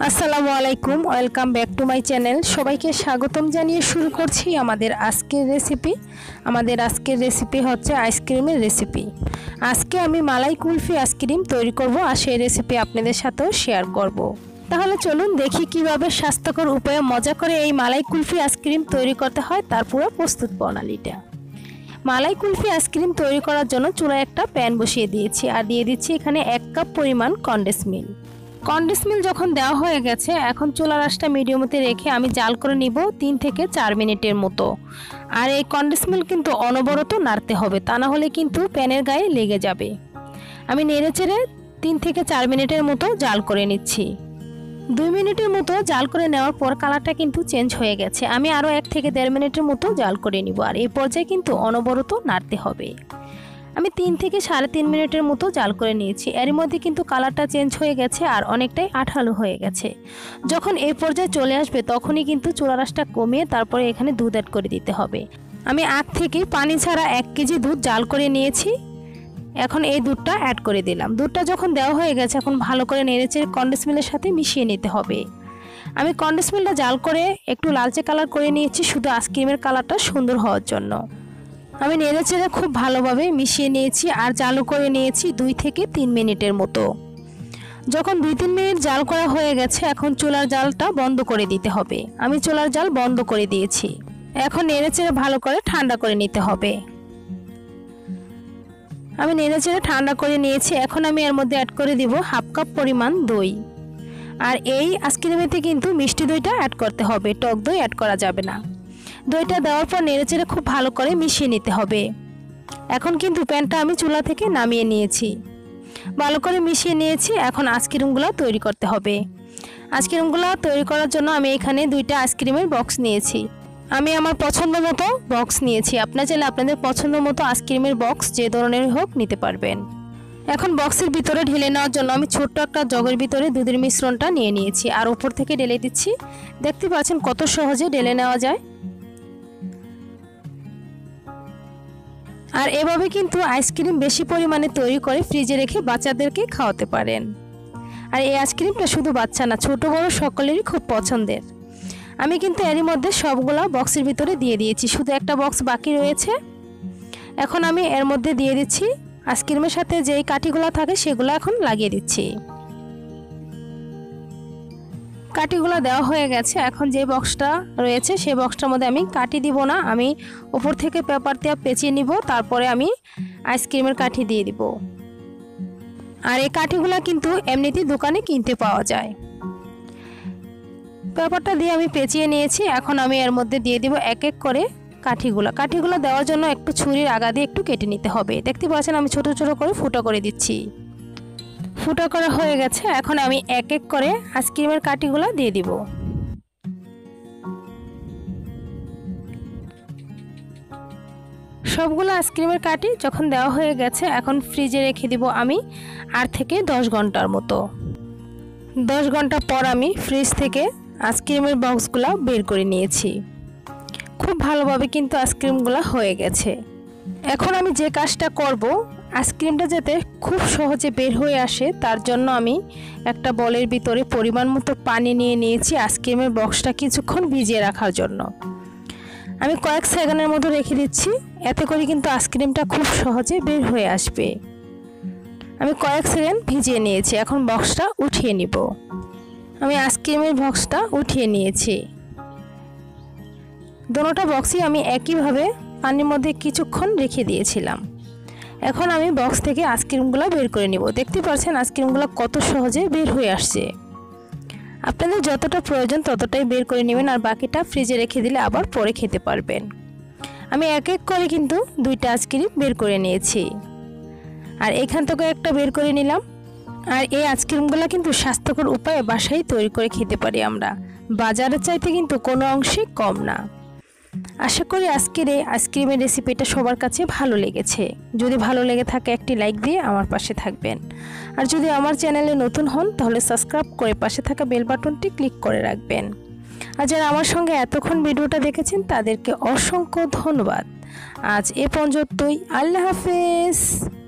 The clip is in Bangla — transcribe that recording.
আসসালামু আলাইকুম, welcome back to my channel. সবাইকে স্বাগতম জানিয়ে শুরু করছি আমাদের আজকের রেসিপি। আমাদের আজকের রেসিপি হচ্ছে আইসক্রিমের রেসিপি। আজকে আমি মালাই কুলফি আইসক্রিম তৈরি করব আর সেই রেসিপি আপনাদের সাথেও শেয়ার করব। তাহলে চলুন দেখি কিভাবে স্বাস্থ্যকর উপায়ে মজা করে এই মালাই কুলফি আইসক্রিম তৈরি করতে হয় তার পুরো প্রস্তুত প্রণালীটা। মালাই কুলফি আইসক্রিম তৈরি করার জন্য চুলায় একটা প্যান বসিয়ে দিয়েছি আর দিয়ে দিচ্ছি এখানে 1 কাপ পরিমাণ কনডেন্স মিল্ক। কনডেন্স মিল্ক যখন দেওয়া হয়ে গেছে, এখন চুলার আঁচটা মিডিয়ামে রেখে আমি জাল করে নিব 3 থেকে 4 মিনিটের মতো। আর এই কনডেন্স মিল্ক কিন্তু অনবরত নাড়তে হবে, তা না হলে কিন্তু প্যানের গায়ে লেগে যাবে। আমি নেড়েচেড়ে 3 থেকে 4 মিনিটের মতো জাল করে নিচ্ছি। 2 মিনিটের মতো জাল করে নেওয়ার পর কালারটা কিন্তু চেঞ্জ হয়ে গেছে। আমি আরও 1 থেকে 1.5 মিনিটের মতো জাল করে নিব। আর এই পর্যায়ে কিন্তু অনবরত নাড়তে হবে। আমি 3 থেকে 3.5 মিনিটের মতো জাল করে নিয়েছি। এর মধ্যে কিন্তু কালারটা চেঞ্জ হয়ে গেছে আর অনেকটাই আঠালো হয়ে গেছে। যখন এই পর্যায়ে চলে আসবে তখনই কিন্তু চুলার আঁচটা কমিয়ে তারপরে এখানে দুধ অ্যাড করে দিতে হবে। আমি আগ থেকে পানি ছাড়া 1 কেজি দুধ জাল করে নিয়েছি। এখন এই দুধটা অ্যাড করে দিলাম। দুধটা যখন দেওয়া হয়ে গেছে, এখন ভালো করে নেড়েচেড়ে কনডেন্স মিল্কের সাথে মিশিয়ে নিতে হবে। আমি কনডেন্স মিল্কটা জাল করে একটু লালচে কালার করে নিয়েছি, শুধু আইসক্রিমের কালারটা সুন্দর হওয়ার জন্য। আমি নেড়েচেড়ে খুব ভালোভাবে মিশিয়ে নিয়েছি আর জাল করে নিয়েছি 2 থেকে 3 মিনিটের মতো। যখন 2-3 মিনিট জাল করা হয়ে গেছে, এখন চুলার জালটা বন্ধ করে দিতে হবে। আমি চুলার জাল বন্ধ করে দিয়েছি। এখন নেড়েচেড়ে ভালো করে ঠান্ডা করে নিতে হবে। আমি নেড়েচেড়ে ঠান্ডা করে নিয়েছি। এখন আমি এর মধ্যে অ্যাড করে দিব 1/2 কাপ পরিমাণ দই। আর এই আইসক্রিমেতে কিন্তু মিষ্টি দইটা অ্যাড করতে হবে, টক দই অ্যাড করা যাবে না। দইটা দেওয়ার পর নেড়েচেড়ে খুব ভালো করে মিশিয়ে নিতে হবে। এখন কিন্তু প্যানটা আমি চুলা থেকে নামিয়ে নিয়েছি। ভালো করে মিশিয়ে নিয়েছি। এখন আইসক্রিমগুলো তৈরি করতে হবে। আইসক্রিমগুলো তৈরি করার জন্য আমি এখানে 2টা আইসক্রিমের বক্স নিয়েছি। আমি আমার পছন্দ মতো বক্স নিয়েছি। আপনারা চাইলে আপনাদের পছন্দ মতো আইসক্রিমের বক্স যে ধরনের হোক নিতে পারবেন। এখন বক্সের ভিতরে ঢেলে নেওয়ার জন্য আমি ছোট্ট একটা জগের ভিতরে দুধের মিশ্রণটা নিয়ে নিয়েছি আর উপর থেকে ঢেলে দিচ্ছি। দেখতে পাচ্ছেন কত সহজে ঢেলে নেওয়া যায়। আর এভাবে কিন্তু আইসক্রিম বেশি পরিমাণে তৈরি করে ফ্রিজে রেখে বাচ্চাদেরকে খাওয়াতে পারেন। আর এই আইসক্রিমটা শুধু বাচ্চা না, ছোট বড় সকলেরই খুব পছন্দের। আমি কিন্তু এরই মধ্যে সবগুলো বক্সের ভিতরে দিয়ে দিয়েছি, শুধু একটা বক্স বাকি রয়েছে। এখন আমি এর মধ্যে দিয়ে দিচ্ছি আইসক্রিমের সাথে যেই কাঠিগুলো থাকে সেগুলো এখন লাগিয়ে দিচ্ছি। কাঠিগুলো দেওয়া হয়ে গেছে। এখন যে বক্সটা রয়েছে সেই বক্সটার মধ্যে আমি কাঠি দিব না, আমি উপর থেকে পেপার দিয়ে পেঁচিয়ে নিব, তারপরে আমি আইসক্রিমের কাঠি দিয়ে দিব। আর এই কাঠিগুলো কিন্তু এমনিতেই দোকানে কিনতে পাওয়া যায়। পেপারটা দিয়ে আমি পেঁচিয়ে নিয়েছি। এখন আমি এর মধ্যে দিয়ে দিব 1 এক করে কাঠিগুলো দেওয়ার জন্য একটু ছুরির আগা দিয়ে একটু কেটে নিতে হবে। দেখতে পাচ্ছেন আমি ছোট ছোট করে ফুটো করে দিচ্ছি। ফুটো করা হয়ে গেছে। এখন আমি 1 এক করে আইসক্রিমের কাঠিগুলো দিয়ে দিব। সবগুলো আইসক্রিমের কাঠি যখন দেওয়া হয়ে গেছে, এখন ফ্রিজে রেখে দিব আমি 8 থেকে 10 ঘন্টার মতো। 10 ঘন্টা পর আমি ফ্রিজ থেকে আইসক্রিমের বক্সগুলো বের করে নিয়েছি। খুব ভালোভাবে কিন্তু আইসক্রিমগুলো হয়ে গেছে। এখন আমি যে কাজটা করব, আইসক্রিমটা যাতে খুব সহজে বের হয়ে আসে তার জন্য আমি একটা বলের ভিতরে পরিমাণ মতো পানি নিয়ে নিয়েছি আইসক্রিমের বক্সটা কিছুক্ষণ ভিজিয়ে রাখার জন্য। আমি কয়েক সেকেন্ডের মতো রেখে দিচ্ছি, এতে করে কিন্তু আইসক্রিমটা খুব সহজে বের হয়ে আসবে। আমি কয়েক সেকেন্ড ভিজিয়ে নিয়েছি। এখন বক্সটা উঠিয়ে নিব। আমি আইসক্রিমের বক্সটা উঠিয়ে নিয়েছি। দুটোটা বক্সই আমি একইভাবে পানির মধ্যে কিছুক্ষণ রেখে দিয়েছিলাম। এখন আমি বক্স থেকে আইসক্রিমগুলো বের করে নিব। দেখতে পাচ্ছেন আইসক্রিমগুলো কত সহজে বের হয়ে আসছে। আপনাদের যতটা প্রয়োজন ততটাই বের করে নেবেন, আর বাকিটা ফ্রিজে রেখে দিলে আবার পরে খেতে পারবেন। আমি 1 এক করে কিন্তু 2টা আইসক্রিম বের করে নিয়েছি। আর এখান থেকে একটা বের করে নিলাম। আর এই আইসক্রিমগুলো কিন্তু স্বাস্থ্যকর উপায়ে বাসায় তৈরি করে খেতে পারি আমরা, বাজারের চাইতে কিন্তু কোনো অংশে কম না। আশা করি আজকের এই আইসক্রিমের রেসিপিটা সবার কাছে ভালো লেগেছে। যদি ভালো লেগে থাকে একটি লাইক দিয়ে আমার পাশে থাকবেন। আর যদি আমার চ্যানেলে নতুন হন তাহলে সাবস্ক্রাইব করে পাশে থাকা বেল বাটনটি ক্লিক করে রাখবেন। আর যারা আমার সঙ্গে এতক্ষণ ভিডিওটা দেখেছেন তাদেরকে অসংখ্য ধন্যবাদ। আজ এ পর্যন্তই। আল্লাহ হাফেজ।